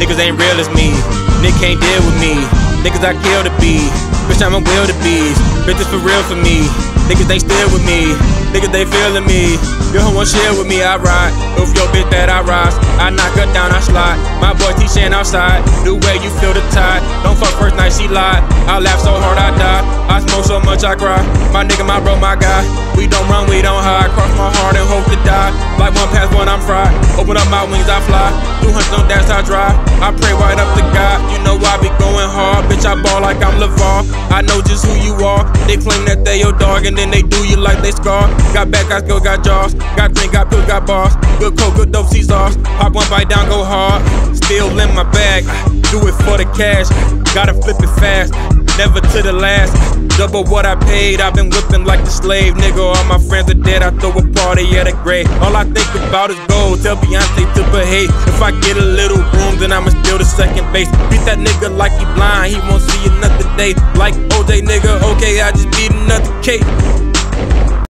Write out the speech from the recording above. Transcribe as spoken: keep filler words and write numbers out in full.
Niggas ain't real as me. Nick can't deal with me. Niggas I kill to be. Bitch, I'm a will to bees. Bitches for real for me. Niggas they still with me. Niggas they feeling me. Yo, who want share with me? I ride. If your bitch that I rise, I knock her down, I slide. My boy T-Shan outside. The way you feel the tide. Don't fuck first night, she lied. I laugh so hard I die. I smoke so much I cry. My nigga, my bro, my guy. We don't run, we don't hide. Cross my heart and hope to die. Like one past one, I'm fried. Open up my wings, I fly. Two hundred on dash, I drive. I pray right up to God. You know I be going hard. Bitch, I ball like I'm LeVar. I know just who you are. They claim that they your dog and then they do you like they scar. Got back, got skill, got jaws. Got drink, got pills, got bars. Good coke, good dope, Caesars. Pop one bite down, go hard. Still in my bag. Do it for the cash. Gotta flip it fast. Never to the last. Double what I paid. I've been whipping like the slave. Nigga, all my friends are dead. I throw a party at a grave. All I think about is gold. Tell Beyonce to behave. If I get a little room, then I'ma steal the second base. Beat that nigga like he blind. He won't see another day. Like O J, nigga. Okay, I just beat another cake.